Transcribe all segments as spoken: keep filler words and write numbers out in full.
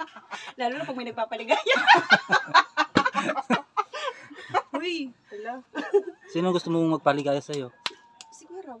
Lalo na pag may nagpapaligaya. Uy, wala. Sino gusto mong magpaligaya sa'yo? Siguro.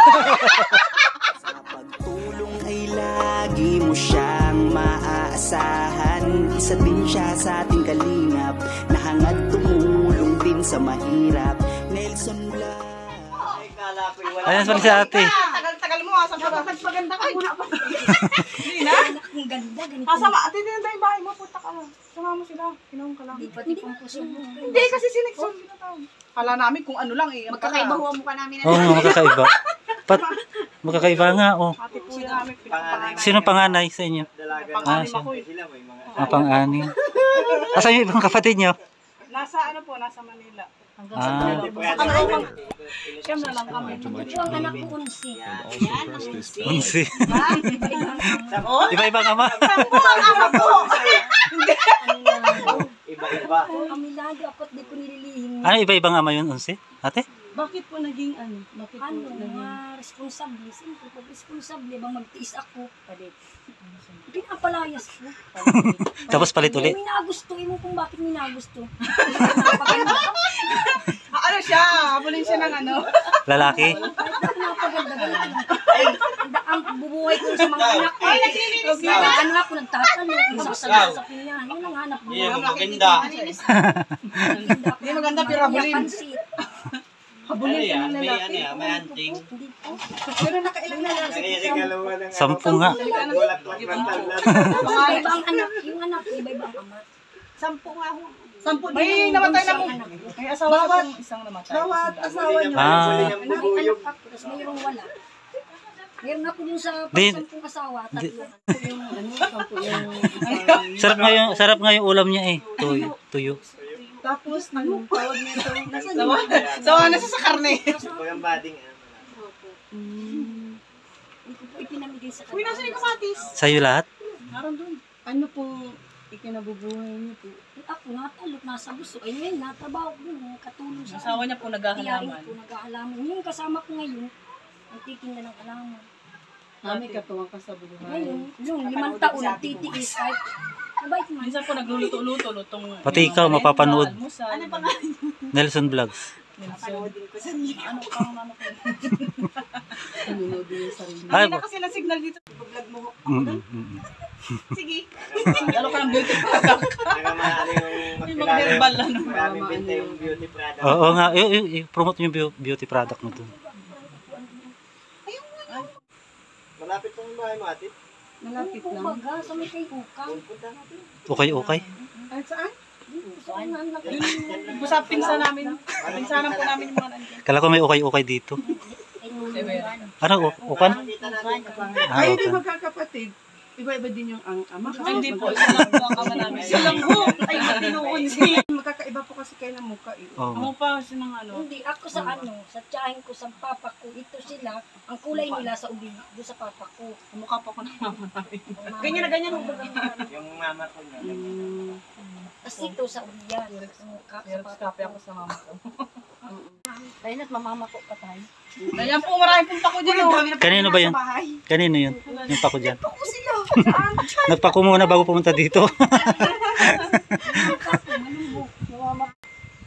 Sa pagtulong ay lagi mo siyang maaasahan. Isa din siya sa ating kalingap, nahangad tumulong din sa mahirap. Nelson Blas. Ayan pala si ate. Tagal-tagal mo, asa pa magpaganda ka muna pa. Hindi na? Ang ganda, ganito. Kasama, ate din na yung bahay mo, punta ka lang. Sama mo sila, kinahong ka lang. Hindi pong puso mo. Hindi, kasi sinexon sila tao. Kala namin kung ano lang eh. Magkakaiba huwa mo ka namin. Oo, oh, magkakaiba. Pat, magkakaiba nga, oh. Ate po namin, pinapangalan. Sino panganay sa inyo? Ah, Pangalim siya. ako eh. Ah, pang-anim. Asan yung ibang kapatid nyo? Nasa ano po, nasa Manila. Ah, Ano ako pang... Siyam na lang kami. Ito ang anak ko unsi. unsi. Oh? Iba-ibang ama. Sampo ang ama ko! Iba-iba. Kami lagi apat di ko nililihim. Ano, iba-ibang ama yun, unsi? Ate? Bakit po naging ano? Bakit po Ano, naging... mga responsable. Siyempre, pag responsable, bang magtiis ako. Palit. Pinapalayas ko. Tapos palit uli. May nagusto. Ewan kung bakit may nagusto. Ah, ano siya? Habulin siya ng ano? Lalaki? Kahit napaganda ganun. Ang bubuhay ko sa mga anak ko. Ay, naglilinis ka na? Ano ako, nagtatanong. Kung sasasapin niya. Yun ang hanap mo. Yan, maganda. Hindi maganda, pero habulin. Ano yan? May ano yan? May hunting. Pero nakailang na lang. Sampu nga. Iba-iba ang anak. Yung anak, iba-iba ang ama. Sampu nga ho. Sampu din. May namatay na mo. May asawa na pong isang namatay. Bawat asawa niyo. Ah, May anak ako, tapos mayroong wala. Meron ako yung sa Di- pagsampung asawa, tatlo. Yung ano, sampu yung... sarap nga yung, sarap nga yung ulam niya eh. Tuyo. Tuyo. Tapos, ang tawag nito. Sawa, sawa na siya sa karne. Pag ang bading, Hindi ko po ipinamigay sa Uy, nasa yung kamatis? Sa'yo lahat? Naroon doon. Ano po ikinabubuhay niyo po? Eh, ako natalok, nasa gusto. Ay ngayon, natrabaho ko yun, katulong sa Asawa niya po tiyahin naghahalaman. ko, nag-aalaman. Yung kasama ko ngayon, ang titinda ng alaman. Mami, katuwang ka sa buhay. Ngayon, yung limang taon, nagtitiis kahit mabait man. Minsan po nagluluto-luto, lutong... Pati ikaw, mapapanood. Ano pa nga? Nelson Vlogs. Panoodin ko sa niya. Ano pang ano ko? Panoodin yung sarili. Ay, Hindi na kasi na signal dito. Vlog mo. Mm, mm, mm. Sige. Ano ka ng beauty product? nagmamahali yung Yung mga herbal ano. maraming benta yung beauty product. Oo nga, i- i- i-promote mo yung beau- beauty product mo dun. Malapit pong bahay mo, ate. Malapit Kung lang. baga, sa may kay Ukang. Punta natin. Okay, okay. Ay, saan? Sa unahan lang. Basta pinsa namin. Pinsanan po namin yung mga nandiyan. Kala ko may okay, okay dito. Ano, u- ukan? Ah, Ay, hindi ukan. magkakapatid. Iba-iba din yung ang ama. Ay, hindi po. Isa lang po ang kama namin. Isa lang po. Ay, tinuun siya. Magkakaiba po kasi kayo ng mukha eh. Oo. Ano pa kasi ng ano? Hindi, ako sa ano, sa tiyahin ko, sa papa ko, ito sila, ang kulay nila sa ubi, doon sa papa ko. Mukha pa ko ng mama namin. Ang Ganyan na ganyan. Yung mama ko niya. Tapos ito sa ubi yan, sa mukha, sa Pero papa kape ako sa mama ko. Dahil na't mamama ko pa tayo. Ganyan po, marami pong pako dyan. oh. Kanino ba yun? Kanino yun? Yung pako dyan? Ako sila! Nagpako muna bago pumunta dito. Malubog, mamama ko.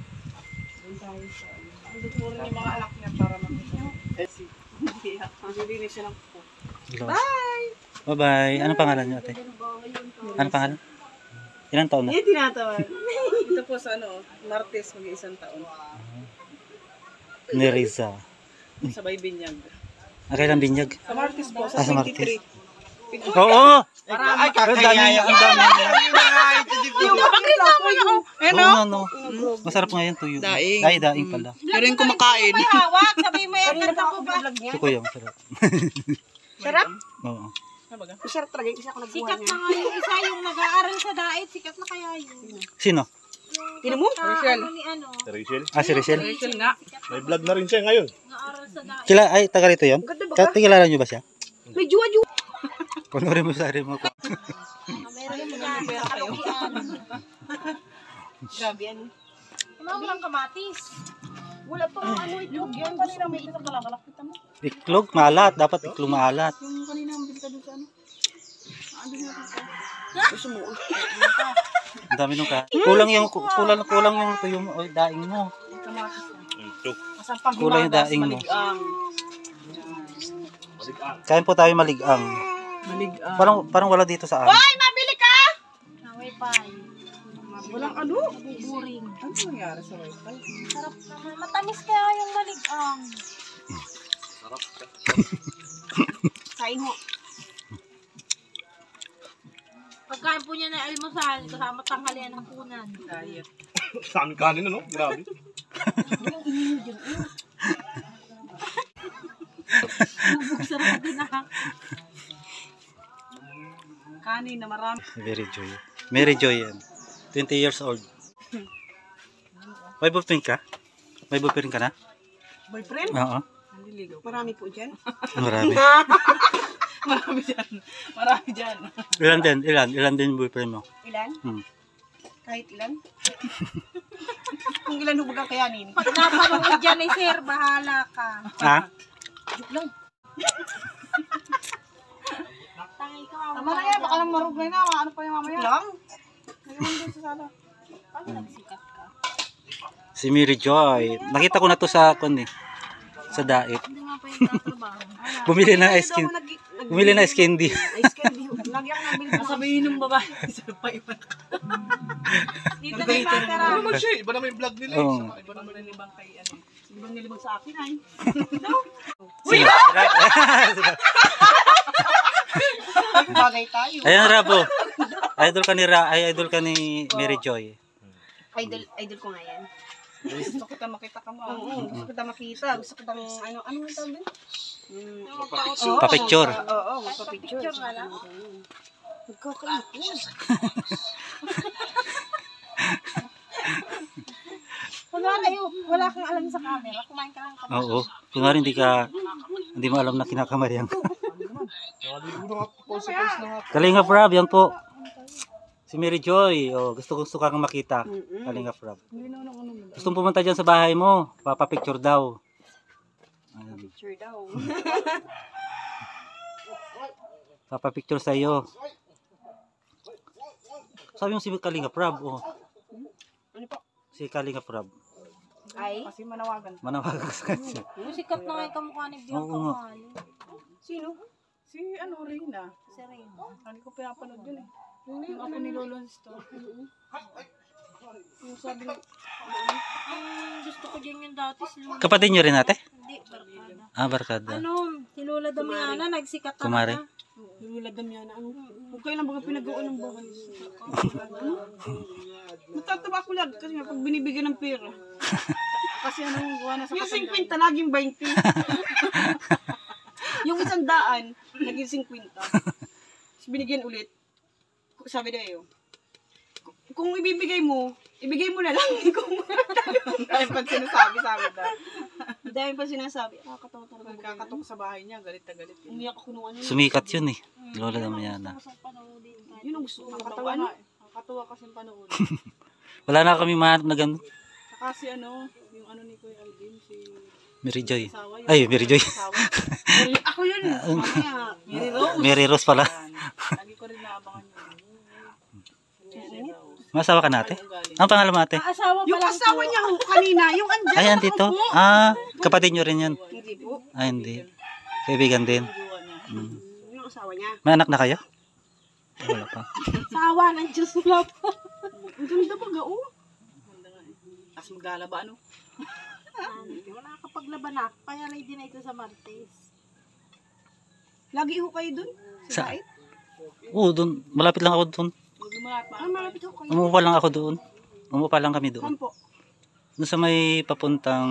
Puro yung mga anak niya para makita. Hindi, maglilinis siya ng po. Bye! Bye-bye. Anong pangalan niyo, ate? Anong pangalan? Ilang taon na? Eh, tinatawag. Ito po sa ano, Martes, mag-iisang taon. Ni Riza. Sabay binyag. Ah, kailan binyag? Sa Martes po, Ah, sa sa Martes. twenty-three. Oo! Ay, Ang dami, ang dami. Yung pakisama niya, oh. Oo, no, no. Masarap nga yan tuyo. Daing. Ay, daing pala. Pero yung kumakain. May hawak, sabi mo yan. Kanina pa ako ba? Ito ko yung sarap. Sarap? Oo. Masarap talaga yung isa ko nagbuhan Sikat na nga yung isa yung nag-aaral sa dait. Sikat na kaya yun. Sino? Tino mo? Sa Rachel. ano ni ano, Rachel? Ah, si Rachel. Rachel nga. May vlog na rin siya ngayon. nag-aaral sa dait. Kila, ay, taga rito yun? Kilala niyo ba siya? May juwa-juwa. Panoorin mo sa rin mo ko. Meron yung mga kalokian. Grabe ano. Wala mo lang kamatis. Wala pa ano itlog yan. Kanina may itlog kalakalak. Kita mo? Iklog, maalat. Dapat iklog maalat. Yung kanina ang bilta doon sa ano. Ano na ito? Gusto mo? Ang dami nung ka. Kulang yung, kulang, kulang yung tuyo mo, o daing mo. Masampang Kulang yung himagas, daing mo. maligang. Kain po tayo maligang. Maligang. Parang, parang wala dito sa amin. Ay, mabili ka! Na wifi. Walang ano? Boring. Ano nangyari sa wifi? Sarap naman. Matamis kaya yung maligang. Kain mo. Pagkain po niya na almusal, kasama tanghalian ng hapunan. Diet. Sa amin kanin, ano? Grabe. Sarap din na. Kanin na marami. Very Joy. Mary Joy yan. twenty years old. May boyfriend ka? May boyfriend ka na? Boyfriend? Oo. Naliligaw. Marami po dyan. Marami. Marami dyan. Marami dyan. Ilan din? Ilan? Ilan din boyfriend mo? Ilan? Hmm. Kahit ilan? Kung ilan hubog ang kayanin. Pag napanood dyan eh, sir, bahala ka. Ha? Joke lang. Tangay ka. Tama na yan. Baka lang maruglay na. Ano pa yung mamaya? Lang? Ngayon doon sa sala. Paano nagsikat ka? Si Mary Joy. Nakita ko na to sa kon eh. Sa dait. Hindi nga pa yung tatrabaho. Bumili ng ice cream. Bumili ng ice candy. Ice candy. Lagi ako nabili Ang sabihin ng babae. Sa pa iba. Dito na yung matara. Ano naman siya? Iba naman yung vlog nila. eh. Oo. Saka Iba naman yung Nilibang kay ano. Nilibang nilibang sa akin ay. Sige. bagay tayo. Ayan Rabo. Idol ka ni Ra, ay idol ka ni Mary Joy. Idol, idol ko nga yan. Gusto kita makita ka mo. Oo, gusto kita makita. Gusto kitang, ano, ano nga tawag doon? Mm, Pa-picture. Oo, oo, magpa-picture. Picture nga lang. Magkakaipon. Wala kayo, wala kang alam sa camera. Kumain ka lang kamay. Oo. Kunwari hindi ka, hindi mo alam na kinakamarihan ko. Kalinga Prab, yan po. Si Mary Joy. Oh, gusto gusto kang makita. Kalinga Prab. Gustong pumunta dyan sa bahay mo. Papapicture daw. Ayan. Picture daw. Papapicture sa iyo. Sabi mo si Kalinga Prab. Oh. Ano po? Si Kalinga Prab. Ay? Kasi manawagan. Manawag ka sa kanya. Sikat na kayo kamukha ni Bianca Oo nga. Kamali. Sino? Si ano, Reyna. Si Reyna. Ano ko pinapanood yun eh. Yung ako ni Lolo Store. Yung sabi niya, Ang gusto ko dyan yung dati si Lola. Kapatid nyo rin ate? Hindi, barkada. Ah, barkada. Ano, si Lola Damiana, nagsikat talaga. Kumare. Lula Damiana, ano? Huwag kayo lang baga pinag-uon ng buhay. Ano? Natatawa ko lang kasi nga pag binibigyan ng pera. Kasi anong gawa na sa yung fifty naging twenty. Yung isang daan, naging fifty. Tapos binigyan ulit. Sabi na yun, kung ibibigay mo, ibigay mo na lang. Kung dahil pa sinasabi, sabi na. Dahil pa sinasabi, nakakatawa talaga. Nakakatok sa bahay niya, galit na galit. Umiyak ako nung ano. Sumikat yun eh. Lola Damiana. Yun ang gusto ko. Nakakatawa na. Nakakatawa kasi yung panood. Wala na kami mahanap na ganun. Saka si ano, yung ano ni Kuya Alvin, si Mary Joy. asawa. Yung Ay, Mary Joy. asawa. Ako yun. Mamaya, Mary Rose. Mary Rose pala. Lagi ko rin naabangan yun. Masawa ka na ate? Ang pangalan mo ate? Asawa pa Yung lang asawa niya ho, kanina, yung andyan. Ay, andito. Ah, kapatid nyo rin yan. Hindi po. Ay, hindi. Kaibigan din. Jowa niya. Hmm. Yung asawa niya. May anak na kayo? Wala pa. Asawa ng Diyos wala pa. Ang ganda ba ga, oh? Ganda nga eh. Tapos maglalaba, ano? Wala kapaglaban na. Kaya ready na ito sa Martes. Lagi ho kayo dun? Sa? Oo, doon. Malapit lang ako doon. Lumalap pa. Ah, malapit ho kayo. Umupa lang ako doon. Umupa lang kami doon. Saan po? Doon sa may papuntang...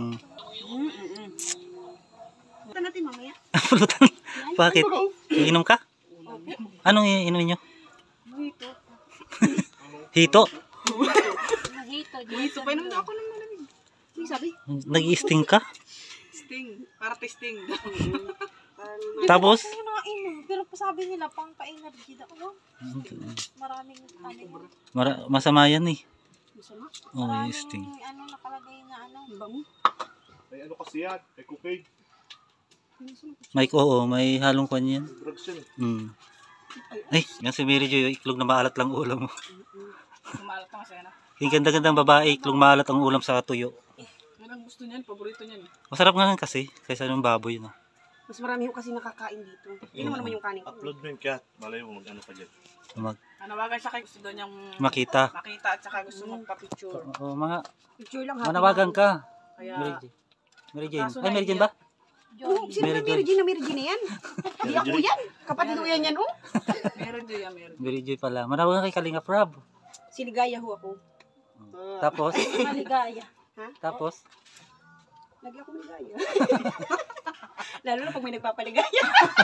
Ito natin mamaya. Pulutan. Bakit? Iinom ka? Anong iinumin nyo? Dito. Hito. Nahito. Dito pa inom na ako ng malamig. Ano sabi? Nag-i-sting ka? Sting. Para testing. Tapos? Ano nga inom? Pero sabi nila, pang pa-energy daw. Ano? Maraming ano. Mara- masama yan eh. Masama? Oo, oh, Maraming i-sting. ano nakalagay na ano. Bango. Ay, ano kasi yan? May cocaine. Mike, oo, may halong kwan yan. Drugs yan eh. Mm. Ay, yan si Mary Jo, iklog na maalat lang ulam mo. Kumalat ka kasi na. Yung ganda-gandang babae, iklog maalat ang ulam sa tuyo. Yan ang gusto niyan, paborito niyan. Masarap nga lang kasi, kaysa ng baboy na. Mas marami ko kasi nakakain dito. Hindi naman naman yung kanin ko. Upload mo yung cat. Malay mo mag-ano pa dyan. Mag Nanawagan siya kay gusto daw niyang makita. makita at saka gusto magpa-picture. Oo, mga Picture lang happy manawagan na ka. Kaya, Mary Jane. Mary Jane. Kaso Ay, Mary Jane ba? ako. Oh, sino Mary na Mary Jane na Mary Jane na yan? Hindi ako yan. Kapatid ko yan yan, oh. meron din yan, meron. Mary Jane pala. Manawagan kay Kalinga Prab. Siligaya ho ako. Tapos, Maligaya. tapos, Lagi ako maligaya. Lalo na pag may nagpapaligaya.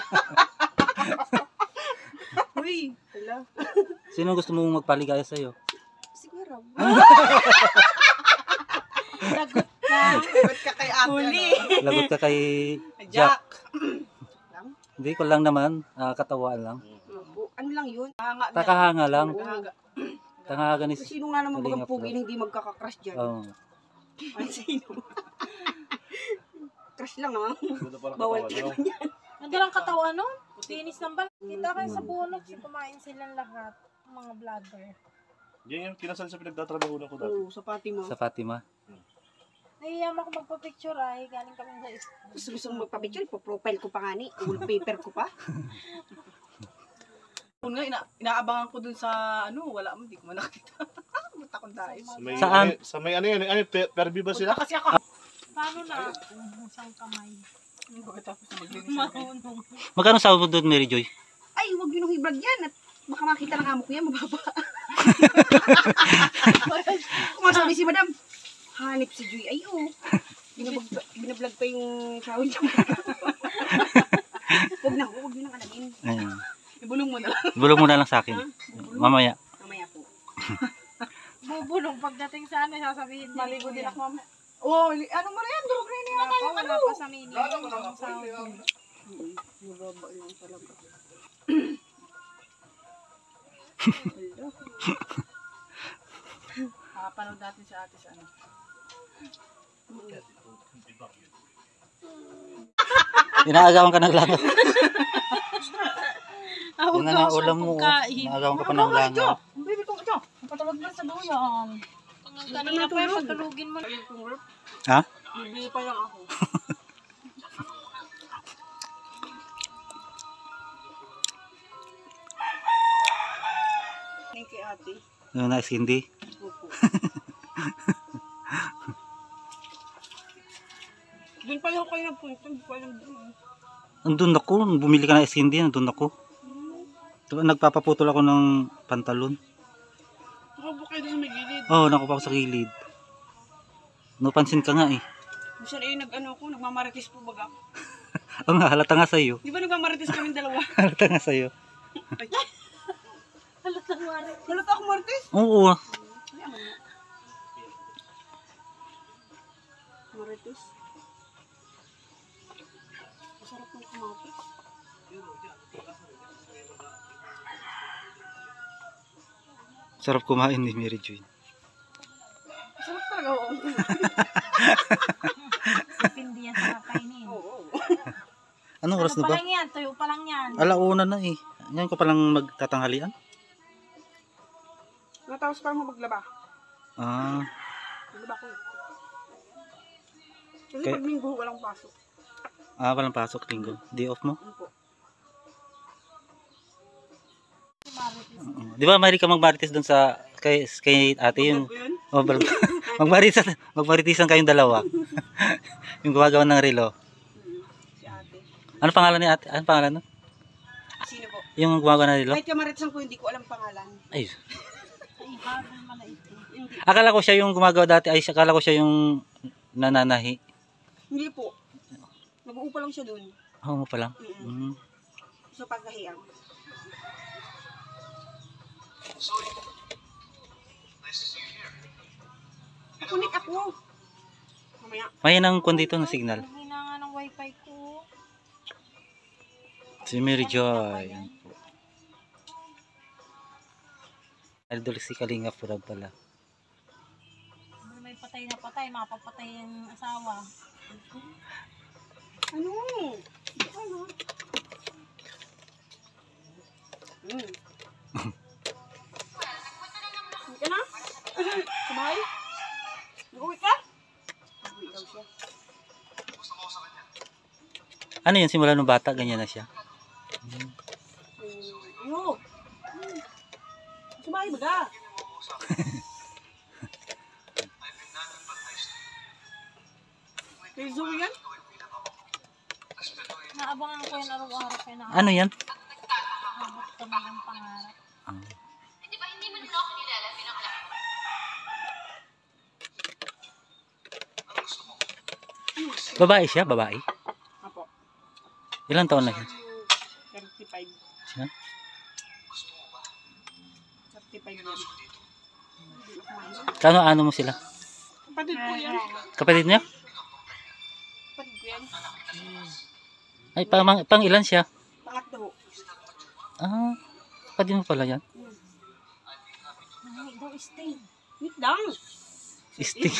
Uy, hala. sino gusto mong magpaligaya sa'yo? Siguro. Lagot ka. Ba't ka kay ate? Huli. Lagot ka kay Jack. Jack. Hindi ko lang naman, ah, katawaan lang. Ano lang yun? Hanga niya. Takahanga lang. Naghahaga. Tangahaga ni... Sino nga naman Kalinga bagang pugi Prab. na hindi magkakakrush dyan? Oh. Ay, sino? Crush lang ah. Ganda parang Bawal katawan, ka no? yan. Ang dalang katawan, no? Tinis ng bal. Kita kayo sa bunot, si kumain silang lahat. Mga vlogger. Yan yung kinasal sa pinagtatrabaho ko dati. Oo, sa pati mo. Sa Fatima. Nahihiyam ako magpa-picture ay. Galing kami sa is. Gusto gusto mo magpa-picture, ipo-profile ko pa nga ni. Wallpaper ko pa. Kung nga, ina inaabangan ko dun sa, ano, wala mo, di ko man nakita. Ba't akong dais? Sa may, Saan? Ano, sa may ano yan? Ano, per, per view ba sila? Punta kasi ako. Paano na? Isang kamay. Pagkatapos na maglinis ako. Marunong. Magkano sahod mo doon, Mary Joy? Ay, huwag yun ang i-vlog yan. At baka makita ng amo ko yan, mababa. Kumasabi si madam. Hanip si Joy. Ay, oh. Binablog, binablog pa yung sahod niya. Huwag na, huwag yun ang alamin. Ayun. Ibulong mo na lang. Bulong mo na lang sa akin. Mamaya. Mamaya po. Bubulong pagdating sa ano, sasabihin niya. Maligo din ako, mama. Oh, li- ano mo na yan? Durog rin yan. Wala pa, wala pa sa mini. Ang sahod mo. Mababa lang talaga. Papanood natin si ate sa ano. Inaagawan ka ng langaw. Awag Yun na nga ulam mo. oh. Inaagawan ka pa ng langaw. Baby ko, ito. Napatulog na sa duyan. Kanina pa yung pagkalugin mo. Ha? Bibili pa lang ako. Thank you, ate. Ano na, Cindy? Opo. Doon pala ako kayo nagpunta. Hindi ko alam doon. Andun ako. Bumili ka na Cindy. Andun ako. Diba, nagpapaputol ako ng pantalon. Nakaupo kayo doon sa may gilid. Oo, oh, nakupa ko sa gilid. Napansin ka nga eh. Minsan ay nag-ano ko, nagmamarites po baga. Oo nga, halata nga sa'yo. Di ba nagmamarites kami dalawa? Halata nga sa'yo. Halata ako marites? Oo. Marites. Masarap ng kamatis. Sarap kumain ni Mary Joy. Masarap talaga ako. Pindi yan sa kakainin. Anong oras Ano na pa ba? lang yan? Tuyo pa lang yan. Alauna na eh. Ngayon ko palang magtatanghalian. Natapos pa mo maglaba. Ah, Maglaba ko. Kasi Kaya- pag linggo, walang pasok. ah walang pasok linggo. Day off mo? Ano po? Oo. Di ba Mary ka magmarites doon sa kay, kay ate yung Yun? oh, bal- magmarites magmaritisan kayong dalawa. Yung gumagawa ng relo. Si ate. Ano pangalan ni ate? Ano pangalan nun? Sino po? Yung gumagawa ng relo? Kahit kamarites ko, hindi ko alam pangalan. Ay. Ay, habang malait. Hindi. Akala ko siya yung gumagawa dati. Ay, akala ko siya yung nananahi. Hindi po. Nag-uupa lang siya dun. Oo mo pa lang. Mm-mm. Mm. Sa pagkahiyang. Kunik ako. Mamaya. May nang kwan dito ng signal. Ang hina nga ng wifi ko. Si Mary Joy. Yan po. Idol si Kalinga Prab pala. May patay na patay, mapapatay ang asawa. Ano? Ano? Hmm. Uwi ka na? Sabay? Uwi ka? Uwi daw siya. Ano yun, simula nung bata, ganyan na siya. Ano? Sabay baga? Kay Zoe yan? Naabangan ko yung araw-araw kayo na Ano yan? abot kami ng pangarap. Babae siya, babae. Apo. Ilang taon na siya? thirty-five. Siya? thirty-five yan. Kano ano mo sila? Kapatid ko yan. Kapatid niya? Kapatid ko yan. Ay, pang, pang ilan siya? Pangatlo. Ah, kapatid mo pala yan? Nangyay daw stay. Wait lang. Stick.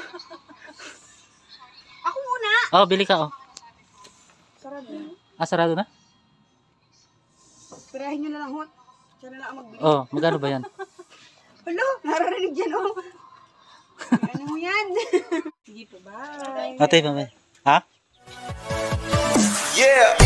Ako muna. Oh, bili ka oh. Sarado. Ah, sarado na? Pirahin nyo na lang, hot. Siya na lang ang magbili. Oh, magkano ba yan? Hello, nararinig dyan, oh. Ano mo yan? Sige po, bye. Ate, mamay. Ha? Yeah!